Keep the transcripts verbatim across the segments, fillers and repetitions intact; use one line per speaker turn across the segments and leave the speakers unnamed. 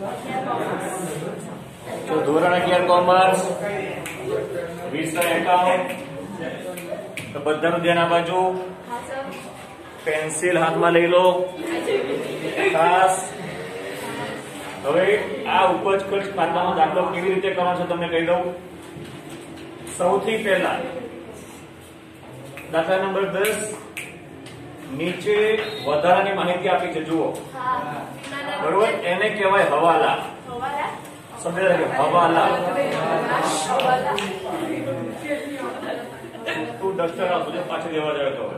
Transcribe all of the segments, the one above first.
તો ધોરણ અગિયાર કોમર્સ વિષય એકાઉન્ટ. તો બધાનું ધ્યાન આ બાજુ. પેન્સિલ હાથમાં લઈ લો ખાસ. હવે આ ઉપજ ખર્ચ ખાતાનો દાખલો કેવી રીતે કરવાનો છે તમને કહી દઉં. સૌથી પહેલા દાખલા નંબર દસ નીચે વધારાની માહિતી આપી છે જુઓ બરોબર. એને કહેવાય હવાલા. સમજે હવાલા. તું ડસ્ટર આવજો પાછળ લેવા જાય તો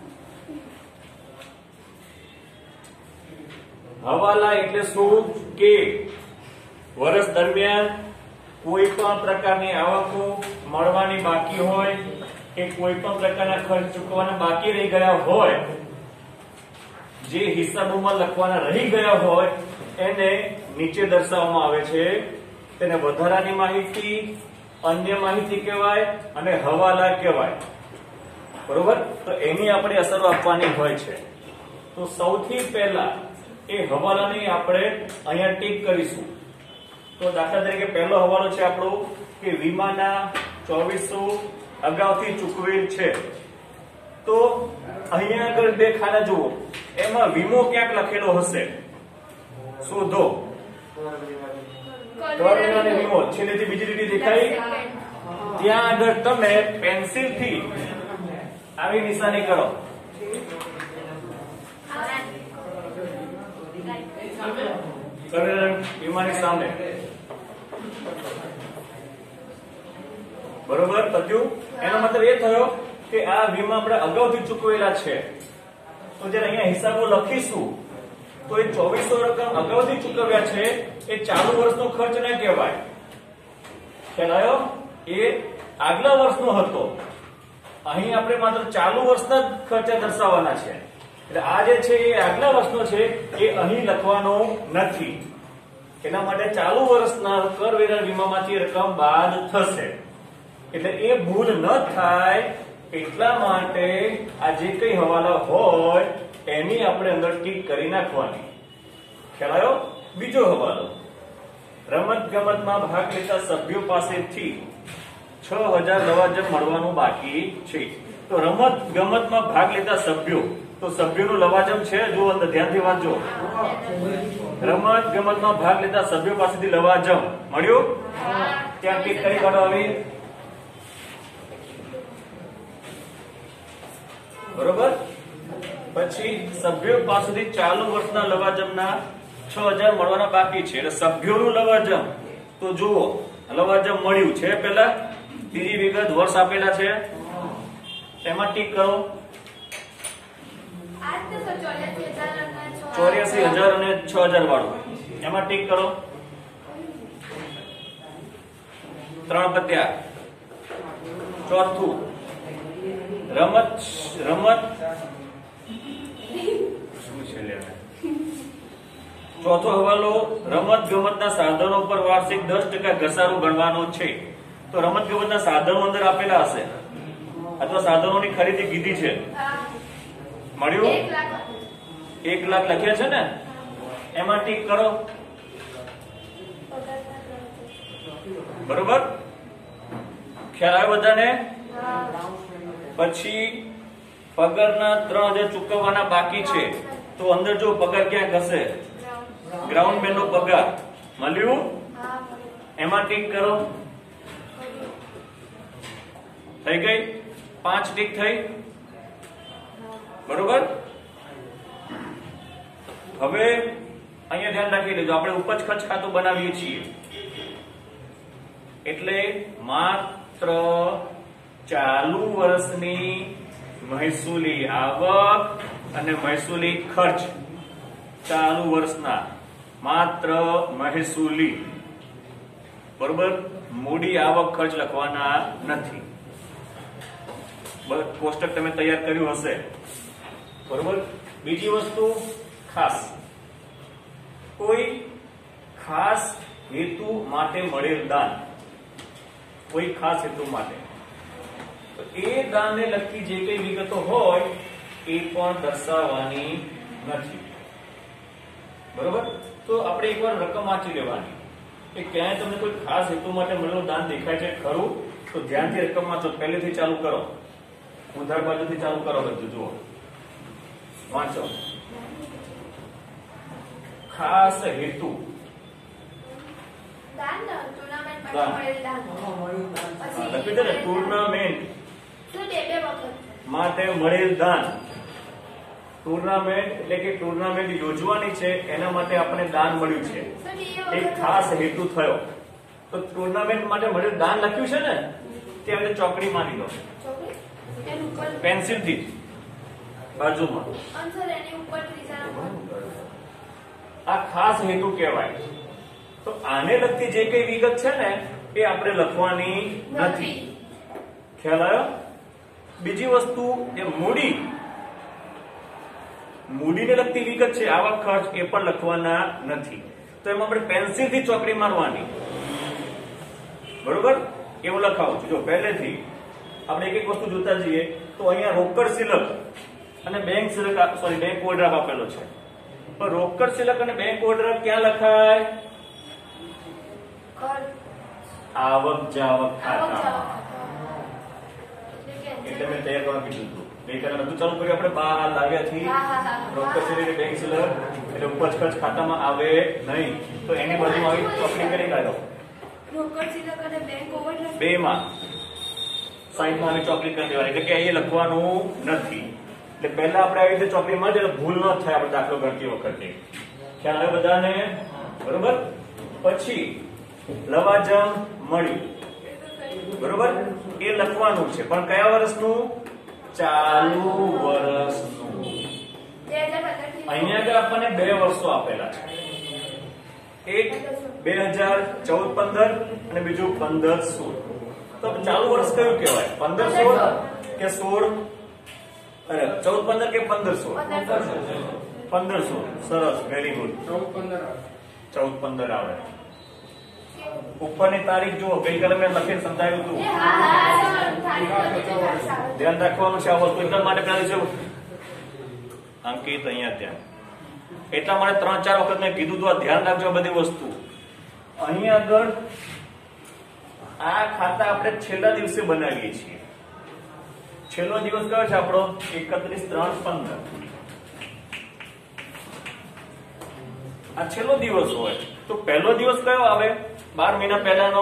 હવાલા એટલે શું કે વર્ષ દરમિયાન કોઈ પણ પ્રકારની આવકો મળવાની બાકી હોય કે કોઈ પણ પ્રકારના ખર્ચ ચૂકવવાના બાકી રહી ગયા હોય, જે હિસાબોમાં લખવાના રહી ગયા હોય એને નીચે દર્શાવવામાં આવે છે. તેને વધારાની માહિતી, અન્ય માહિતી કહેવાય અને હવાલા કહેવાય બરોબર. તો એની આપણે અસરો આપવાની હોય છે. તો સૌથી પહેલા એ હવાલાની આપણે અહીંયા ટીક કરીશું. તો દાખલા તરીકે પહેલો હવાલો છે આપણો કે વીમાના ચોવીસો અગાઉથી ચૂકવેલ છે. તો અહીંયા આગળ બે ખાના જુઓ, એમાં વીમો ક્યાંક લખેલો હશે, શોધો. કરવેરાનો વીમો છેલ્લેથી બીજી રીતે દેખાય. ત્યાં આગળ તમે પેન્સિલ થી આવી નિશાની કરો. કરવેરા વીમાની સામે બરોબર પત્યું. એનો મતલબ એ થયો કે આ વીમા આપણે અગાઉથી ચૂકવેલા છે. તો જ્યારે અહીંયા હિસાબો લખીશું તો એ ચોવીસો રકમ અગાઉથી ચૂકવ્યા છે એ ચાલુ વર્ષનો ખર્ચ ન કહેવાય. ખ્યાલ આવ્યો? એ આગલા વર્ષનો હતો. અહીં આપણે માત્ર ચાલુ વર્ષના જ ખર્ચા દર્શાવવાના છે. એટલે આ જે છે એ આગલા વર્ષનો છે એ અહીં લખવાનો નથી. એના માટે ચાલુ વર્ષના કરવેરા વીમામાંથી રકમ બાદ થશે. એટલે એ ભૂલ ન થાય એટલા માટે આ જે કઈ હવાલા હોય એની આપણે અંદર ટીક કરી નાખવાની. ખ્યાલ આવ્યો? બીજો હવાલો રમત ગમતમાં ભાગ લેતા સભ્યો પાસેથી છ હજાર લવાજમ મળવાનું બાકી છે. તો રમત ગમતમાં ભાગ લેતા સભ્યો, તો સભ્યોનું લવાજમ છે જો અંદર ધ્યાનથી વાંચો. રમત ગમતમાં ભાગ લેતા સભ્યો પાસેથી લવાજમ મળ્યું, ત્યાં ટીક કરી કાઢો. આવી બરોબર. પછી સભ્યો પાસેથી ચાલુ વર્ષના લવાજમના છ હજાર મળવાના બાકી છે. એટલે સભ્યોનું લવાજમ તો જુઓ લવાજમ મળ્યું છે. પેલા બીજી વિગત વર્ષ આપેલા છે એમાં ટીક કરો. ચોર્યાસી હજાર અને છ હજાર વાળું એમાં ટીક કરો. ત્રણ પત્યા. ચોથું રમત રમત શું છે લે ચોથો હવાલો રમત ગમતના સાધનો પર વાર્ષિક દસ ટકા ઘસારો ગણવાનો છે. તો રમત ગમતના સાધનો અંદર આપેલા હશે અથવા સાધનોની ખરીદી કીધી છે. મળ્યું? એક લાખ લખ્યા છે ને એમાં ટીક કરો. બરોબર. ખ્યાલ આવે બધાને? પછી પગારના ત્રણ હજાર ચૂકવવાના બાકી છે. તો અંદર જો પગાર ક્યાં હશે, ગ્રાઉન્ડમેન નો પગાર મળ્યું, એમાં ટીક કરો. થઈ ગઈ? પાંચ ટીક થઈ. બરોબર. હવે અહીંયા ધ્યાન રાખી લેજો, આપણે ઉપજ ખર્ચ ખાતું બનાવીએ છીએ એટલે માત્ર ચાલુ વર્ષની મહેસૂલી આવક અને મહેસૂલી ખર્ચ, ચાલુ વર્ષના માત્ર મહેસૂલી બરોબર, મૂડી આવક ખર્ચ લખવાના નથી. કોષ્ટક તમે તૈયાર કર્યું હશે બરોબર. બીજી વસ્તુ ખાસ, કોઈ ખાસ હેતુ માટે મળેલ દાન, કોઈ ખાસ હેતુ માટે, તો એ દાનને લગતી જે કઈ વિગતો હોય એ પણ દર્શાવવાની નથી બરોબર. તો આપણે એકવાર રકમ વાંચી લેવાની કે ક્યાંય તમને કોઈ ખાસ હેતુ માટે મળેલું દાન દેખાય છે ખરું, તો ધ્યાનથી રકમ વાંચો. પહેલેથી ચાલુ કરો, ઉધાર બાજુથી ચાલુ કરો. બધું જુઓ, વાંચો. ખાસ હેતુ
દાન ટુર્નામેન્ટ માટે મળેલ દાન. પછી
લખી દે ને, ટુર્નામેન્ટ
શું તે બે વખત
માટે મળેલ દાન. ટુર્નામેન્ટ એટલે કે ટુર્નામેન્ટ યોજવાની છે એના માટે આપણને દાન મળ્યું છે, એક ખાસ હેતુ થયો. તો ટુર્નામેન્ટ માટે મળેલ દાન લખ્યું છે ને, તે આપણે ચોકડી મારી દો
ચોકડી એની ઉપર
પેન્સિલ થી બાજુમાં.
આન્સર એની ઉપર ત્રીજા નંબર.
આ ખાસ હેતુ કહેવાય. તો આને લગતી જે કઈ વિગત છે ને એ આપણે લખવાની નથી. ખ્યાલ આવ્યો? બીજી વસ્તુ એ મૂડી, મૂડીને લગતી વિગત છે, આવા ખર્ચ એ પણ લખવાના નથી. તો એમાં આપણે પેન્સિલ થી ચોકડી મારવાની. બરોબર? એવું લખાવું છું. જો પહેલેથી આપણે એક એક વસ્તુ જોતા જઈએ તો અહીંયા રોકડ સિલક અને બેંક સિલક, સોરી બેંક ઓવરડ્રાફ્ટ આપેલો છે. પણ રોકડ સિલક અને બેંક ઓવરડ્રાફ્ટ ક્યાં લખાય? આવક જાવક ખાતા. એટલે મેં તૈયાર કરવા કીધું હતું. ગઈકાલે બધું ચાલુ કર્યું આપણે, બહાર લાવ્યાથી રોકડ સિલક બેંક સિલક એટલે ઉપજ ખર્ચ ખાતામાં આવે નહીં. તો એની બાજુમાં આવી ચોકડી કરી કાઢો.
રોકડ સિલક અને બેંક ઓવરડ્રાફ્ટ
બે માં સાઈડમાં આવી ચોકડી કરી દેવાની, એટલે કે એ લખવાનું નથી. એટલે પહેલા આપણે આવી રીતે ચોકડી માં એટલે ભૂલ ન થાય આપણે દાખલો ગણતી વખતે. ખ્યાલ આવે બધાને? બરોબર? પછી લવાજમ મળ્યું, બરોબર? એ લખવાનું છે, પણ કયા વર્ષનું? ચાલુ વર્ષનું. અહીંયા આગળ આપણને બે વર્ષો આપેલા છે, એક બે હજાર ચૌદ પંદર અને બીજું પંદર સોળ. તો ચાલુ વર્ષ કયું કહેવાય? પંદર સોળ કે સોળ? અરે ચૌદ પંદર કે પંદર સોળ? પંદર સોળ. સરસ, વેરી ગુડ. ચૌદ પંદર આવે. ઉપરની તારીખ જુઓ, ગઈકાલે મેં લખીને સમજાવ્યું હતું. ધ્યાન રાખવાનું છે આ વસ્તુ. એટલા માટે પેલા છે અંકિત અહીંયા ત્યાં, એટલા માટે ત્રણ ચાર વખત મેં કીધું હતું આ ધ્યાન રાખજો બધી વસ્તુ. અહીંયા આગળ આ ખાતા આપણે છેલ્લા દિવસે બનાવીએ છીએ. છેલ્લો દિવસ કયો છે આપણો? એકત્રીસ ત્રણ પંદર. આ છેલ્લો દિવસ હોય તો પહેલો દિવસ કયો આવે? બાર મહિના પહેલાનો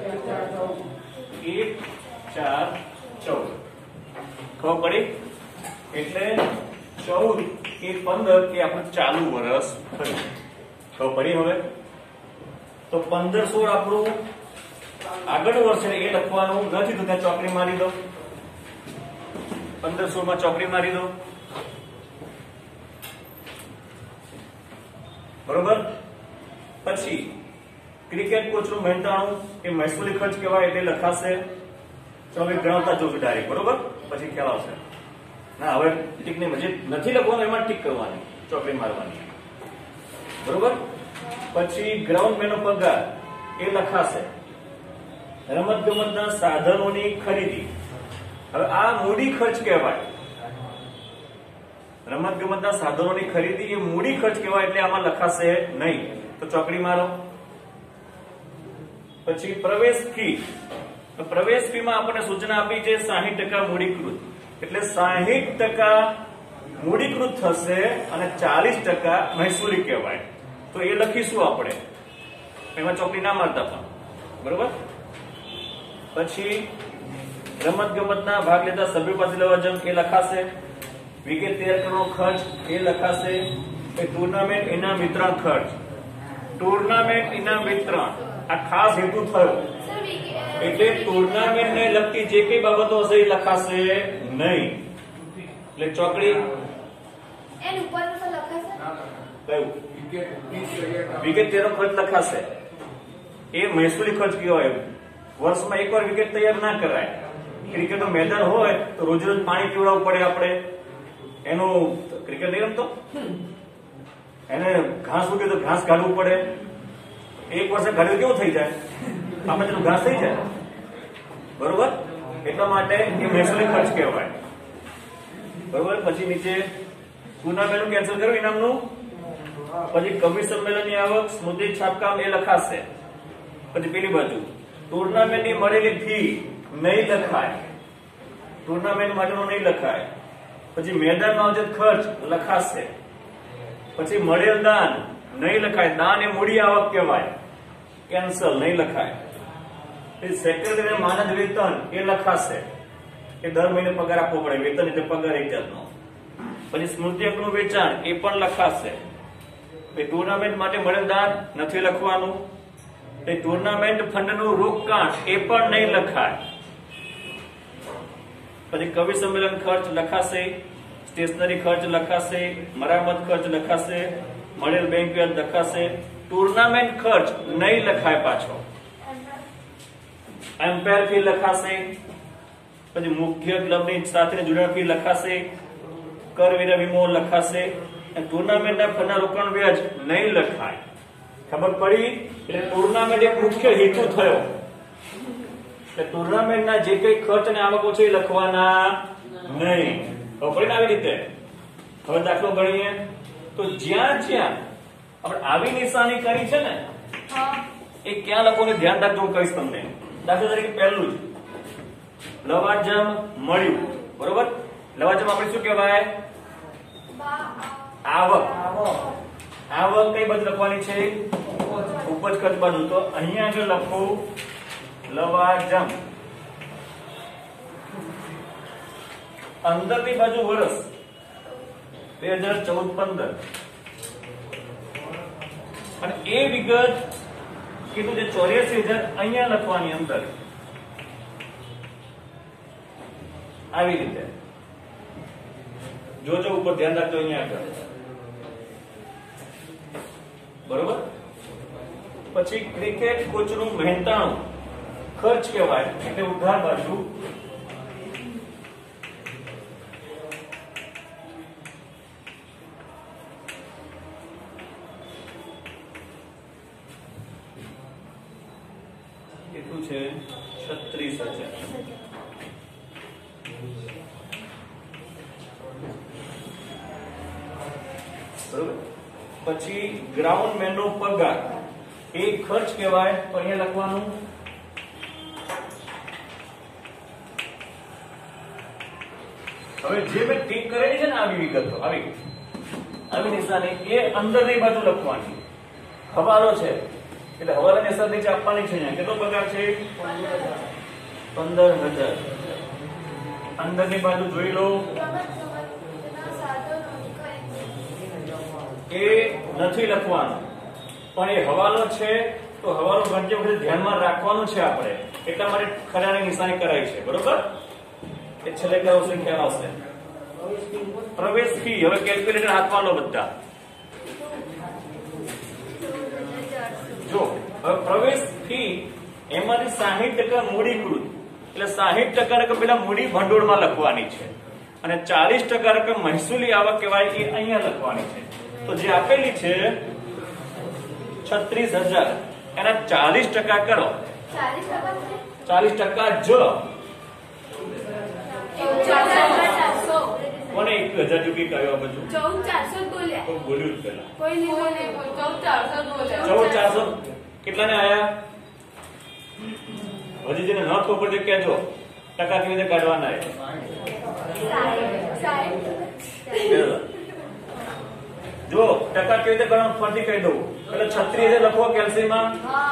એક ચાર ચૌદ. ખબર પડી? એટલે ચૌદ એ પંદર એ આપણું ચાલુ વર્ષ થયું. ખબર પડી? હવે તો પંદર સોળ આપણું આગળ વર્ષ છે એ લખવાનું નથી, તો ત્યાં ચોકડી મારી દો. પંદર સોળ માં ચોકડી મારી દો. બરોબર? પછી ક્રિકેટ કોચનું મહેનતાણું એ મહેસૂલી ખર્ચ કહેવાય, એટલે લખાશે. ચલો ગણવતા જોશું ડાયરેક્ટ. બરોબર? પછી ખ્યાલ આવશે. ના હવે ટીક નહીં, જે નથી લખવાનું એમાં ટીક કરવાની, ચોકડી મારવાની. બરોબર? પછી ગ્રાઉન્ડ મેનો પગાર એ લખાશે. રમત ગમતના સાધનોની ખરીદી, હવે આ મૂડી ખર્ચ કહેવાય. રમત ગમતના સાધનોની ખરીદી એ મૂડી ખર્ચ કહેવાય, એટલે આમાં લખાશે નહીં, તો ચોકડી મારો. પછી પ્રવેશ ફી, પ્રવેશ ફી માં આપણને સૂચના આપી છે સાહીઠ ટકા મૂડીકૃત, એટલે સાહીઠ ટકા મૂડીકૃત થશે અને ચાલીસ ટકા મહેસૂલી કહેવાય. તો એ લખીશું આપણે, એમાં ચોકડી ના મારતા પણ. બરોબર? પછી રમત ગમતના ભાગ લેતા સભ્યો પાસે લવાજમ એ લખાશે. વિકેટ તૈયાર કરવાનો ખર્ચ એ લખાશે. ટુર્નામેન્ટ ઇનામ વિતરણ ખર્ચ, ટુર્નામેન્ટ ઇનામ વિતરણ આ ખાસ હેતુ થયો, એટલે ટુર્નામેન્ટ ને લગતી જે કઈ બાબતો હશે એ લખાશે નહીં. એટલે ચોકડી
એન ઉપર તો લખાશે
કયું? વિકેટ તૈયાર ખર્ચ લખાશે. એ મહેસૂલી ખર્ચ કહેવાય. વર્ષમાં એકવાર વિકેટ તૈયાર ના કરાય. ક્રિકેટ નું મેદાન હોય તો રોજ રોજ પાણી પીવડાવવું પડે આપણે. એનું ક્રિકેટ નહીં રમતો, એને ઘાસ ઉગે તો ઘાસ કાઢવું પડે. એક વર્ષે કાઢ્યું કેવું થઈ જાય? આપણે તેનું ઘાસ થઈ જાય. બરોબર? એટલા માટે એ મહેસૂલી ખર્ચ કહેવાય. બરોબર? પછી નીચે ટુર્નામેન્ટ કેન્સલ કર્યું ઇનામનું, પછી કવિ સંમેલનની આવક સ્મૃતિ છાપકામ એ લખાશે. પછી પેલી બાજુ ટુર્નામેન્ટની મળેલી ફી નહીં લખાય, ટુર્નામેન્ટ માટેનો નહીં લખાય. પછી મેદાનમાં આવતો ખર્ચ લખાશે. પછી મળેલ દાન નહીં લખાય, દાન એ મૂડી આવક કહેવાય, કેન્સલ નહીં લખાય. પછી સેક્રેટરી માનદ વેતન એ લખાશે કે દર મહિને પગાર આપવો પડે, વેતન એટલે પગાર એક જાતનો. પછી સ્મૃતિકનું વેચાણ એ પણ લખાશે. પછી ટુર્નામેન્ટ માટે મળેલ દાન નથી લખવાનું. પછી ટુર્નામેન્ટ ફંડનું રોકાણ એ પણ નહીં લખાય. પછી કવિ સંમેલન ખર્ચ લખાશે, સ્ટેશનરી ખર્ચ લખાશે, મરામત ખર્ચ લખાશે, મળેલ બેંક વ્યાજ લખાશે. ટુર્નામેન્ટ ખર્ચ નહીં લખાય પાછો. એમ્પાયર ફી લખાશે. પછી મુખ્ય ક્લબની સાથે જોડાણ ફી લખાશે. કરવેરા વીમો લખાશે. ટુર્નામેન્ટના ફંડના રોકાણ વ્યાજ નહીં લખાય. ખબર પડી? એટલે ટુર્નામેન્ટ એક મુખ્ય હેતુ થયો. ટુર્નામેન્ટના જે કઈ ખર્ચ અને આવકો છે એ લખવાના નહીં. ખબર પડી ને આવી રીતે? હવે દાખલો ગણીએ તો જ્યાં જ્યાં આપણે આવી નિશાની કરી છે ને એ ક્યાં લખોને ધ્યાન રાખજો, હું કહીશ તમને. દાખલા તરીકે પહેલું જ લવાજમ મળ્યું, બરોબર? લવાજમ આપણે શું કહેવાય? આવક. આવક કઈ બાજુ લખવાની છે? ઉપજ ખર્ચ બાજુ. તો અહીંયા આગળ લખું લવાજમ. અંદરની બાજુ વર્ષ બે હજાર ચૌદ પંદર અને એ વિગત કીધું છે ચોર્યાસી હજાર અહીંયા લખવાની અંદર. આવી રીતે જોજો, ઉપર ધ્યાન રાખજો અહીંયા આગળ, બરોબર? પછી ક્રિકેટ કોચનું મહેનતાણું ખર્ચ કહેવાય, એટલે ઉધાર બાજુ. કેટલું છે? છત્રીસ હજાર. બરોબર? પછી ગ્રાઉન્ડ મેન નો પગાર એ ખર્ચ કહેવાય, તો અહીંયા લખવાનું. હવે જે મેં ટીક કરેલી છે ને આવી વિગતો, આવી આવી નિશાની એ અંદરની બાજુ લખવાની. હવાલો છે એટલે હવાલાની અસર નીચે આપવાની છે. અહીંયા કેટલો પગાર છે? પંદર હજાર. અંદરની બાજુ જોઈ લો. એ નથી લખવાનું, પણ એ હવાલો છે તો હવાલો ગણતી વખતે ધ્યાનમાં રાખવાનું છે આપણે. એટલા માટે ખરાની નિશાની કરાઈ છે, બરોબર? એ છેલ્લે કરાવશે, ખ્યાલ આવશે. પ્રવેશ ફી, હવે કેલ્ક્યુલેટર હાથમાં લો બધા. જો હવે પ્રવેશ ફી એમાંથી સાહીઠ ટકા મૂડીકૃત એટલે સાહીઠ ટકા રકમ પેલા મૂડી ભંડોળમાં લખવાની છે અને ચાલીસ ટકા રકમ મહેસૂલી આવક કહેવાય એ અહીંયા લખવાની છે. તો જે આપેલી છે છત્રીસ હજાર એના ચાલીસ ટકા કરો. ચાલીસ ટકા જ કોને એક હજાર ચૂકી કયો આ બધું? ચૌદ ચારસો બોલ્યું જ પેલા. ચૌદ ચારસો કેટલાને આયા? હજી જેને ન ખબર પડે કહેજો, ટકા કેવી રીતે કાઢવાના? જો ટકા કેવી રીતે કરવાનું ફરીથી કહી દઉં. એટલે છત્રીસ હજાર લખો કેલ્સીમાં.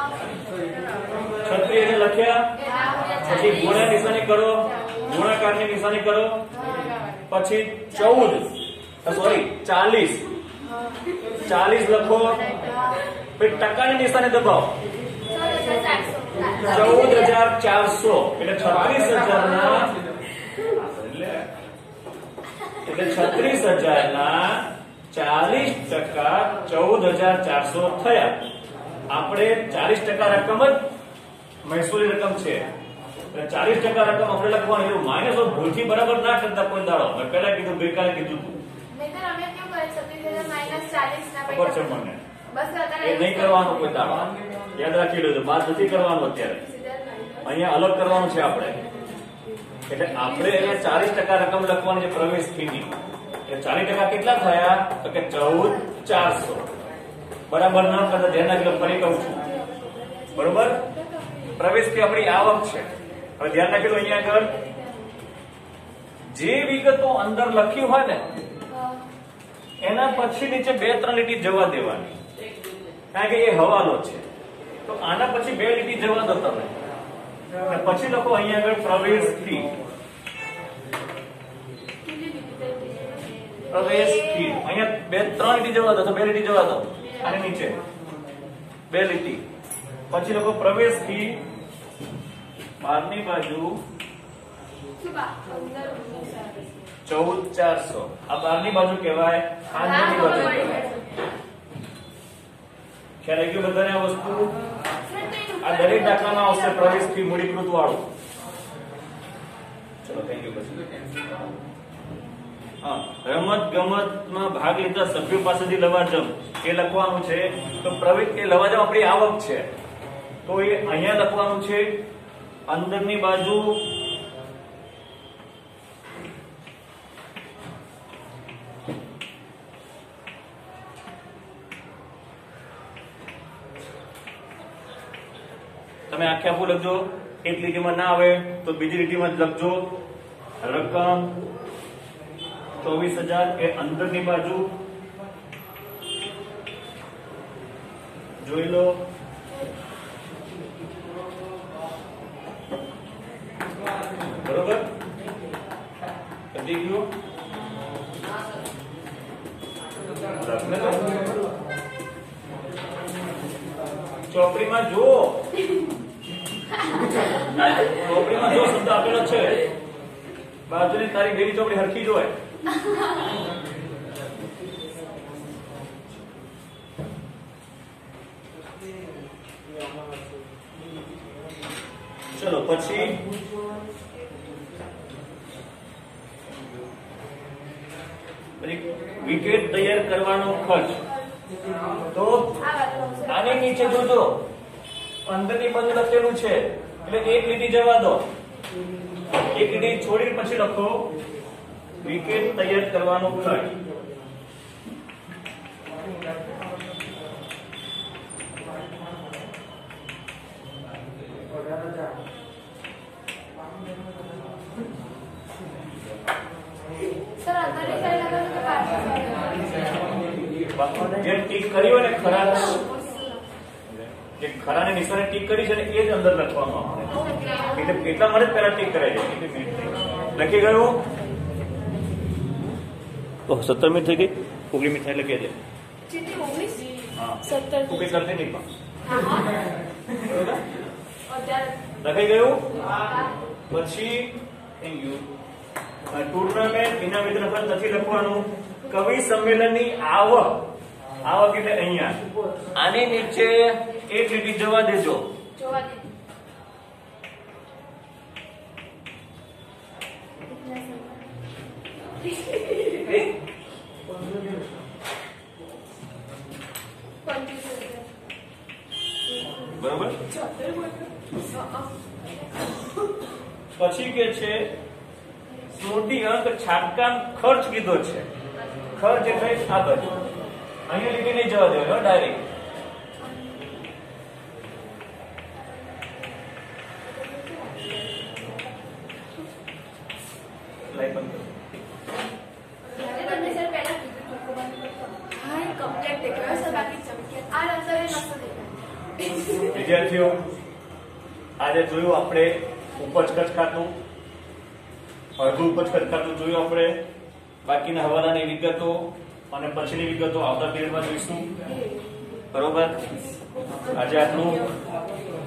છત્રીસ હજાર લખ્યા પછી ગુણ્યા નિશાની કરો, ગુણાકારની નિશાની કરો. પછી ચૌદ સોરી ચાલીસ ચાલીસ લખો. પછી ટકાની નિશાની દબાવો. ચૌદ હજાર ચારસો એટલે છત્રીસ હજાર ના એટલે છત્રીસ હજાર ના ચાલીસ ટકા ચૌદ હજાર ચારસો થયા. આપણે ચાલીસ ટકા રકમ જ મહેસૂલી રકમ છે. ચાલીસ ટકા રકમ આપણે લખવાની. એવું માઇનસ ભૂલથી બરાબર ના કરતા કોઈ દાડો. મેં પહેલા કીધું, ગઈકાલે કીધું તું. ખબર છે મને. એ નહીં કરવાનું કોઈ દાડો, યાદ રાખી લેજો. બાદ નથી કરવાનું અત્યારે, અહીંયા અલગ કરવાનું છે આપણે. એટલે આપણે અહીંયા ચાલીસ ટકા રકમ લખવાની છે પ્રવેશ ફીની. એટલે ચાલીસ ટકા કેટલા થયા? તો કે ચૌદ ચારસો. બરાબર ન કરતા ધ્યાન રાખજો, ફરી કહું છું બરોબર. પ્રવેશ ફી આપણી આવક છે. હવે ધ્યાન રાખજો અહીંયા આગળ જે વિગતો અંદર લખ્યું હોય ને એના પછી નીચે બે ત્રણ લીટી જવા દેવાની, કારણ કે એ હવાલો છે. તો આના પછી બે લીટી જવા દો તમે, અને પછી લખો અહીંયા આગળ પ્રવેશ ફી. પ્રવેશ ફી અહીંયા બે ત્રણ લીટી જવા દો, તો બે લીટી જવા દો અને નીચે બે લીટી, પછી લખો પ્રવેશ ફી બહારની બાજુ ચૌદ ચારસો. આ બહારની બાજુ કહેવાય, અંદરની બાજુ કહેવાય. ખ્યાલ આવી ગયો બધાને આ વસ્તુ? આ દરેક દાખલામાં આવશે પ્રવેશ ફી મૂડીકૃત વાળું. ચલો થેન્ક યુ. પછી હા, રમત ગમતમાં ભાગ લીધા સભ્યો પાસેથી લવાજમ એ લખવાનું છે. તો પ્રવેશ એ લવાજમ આપણી આવક છે, તો એ અહીંયા લખવાનું છે અંદરની બાજુ તમે આખે આખું લખજો. એક લીટીમાં ના આવે તો બીજી લીટીમાં જ લખજો. રકમ ચોવીસ હજાર એ અંદરની બાજુ જોઈ લો. બરોબર કરી ગયું? ચોપડીમાં જો ચોપડીમાં જો શબ્દ આપેલો છે, બાજુની તારી બેની ચોપડી હરખી જોય. ચલો પછી વિકેટ તૈયાર કરવાનો ખર્ચ. તો આની નીચે જોજો અંદરની બાજુ લખેલું છે, એટલે એક લીટી જવા દો, એક લીટી છોડી પછી લખો વિકેટ તૈયાર કરવાનો ખર્ચ. જે ટીક કરી હોય ને ખરા, જે ખરાને નિશાને ટીક કરી છે ને એ જ અંદર લખવાનું આપણે, એટલે એટલા માટે પહેલા ટીક કરાય છે. લખી ગયું? ઓહ, સત્તર મિનિટ થઈ ગઈ. ઓગણીસ મિનિટ થાય લખી દે. હા, સત્તર ઓગણીસ કરતી નહીં પણ લખાઈ ગયું. પછી થેન્ક યુ. ટુર્નામેન્ટ ઇનામ વિતરણ ખર્ચ નથી લખવાનું. કવિ સંમેલનની આવક, આવક એટલે અહીંયા આની નીચે એક લીટી જવા દેજો. બરોબર. પછી કે છે સ્મૃતિ અંક છાપકામ ખર્ચ કીધો છે. ખર્ચ એટલે આ બાજુ અહીંયા લીટી નહીં જવા દેવાનો, ડાયરેક્ટ. લાઈટ બંધ કરો. વિદ્યાર્થીઓ, આજે જોયું આપણે ઉપજ ખર્ચ ખાતું, અડધું ઉપજ ખર્ચ ખાતું જોયું આપણે. બાકીના હવાલાની વિગતો અને પછીની વિગતો આવતા પીરિયડમાં જોઈશું. બરોબર. આજે આટલું.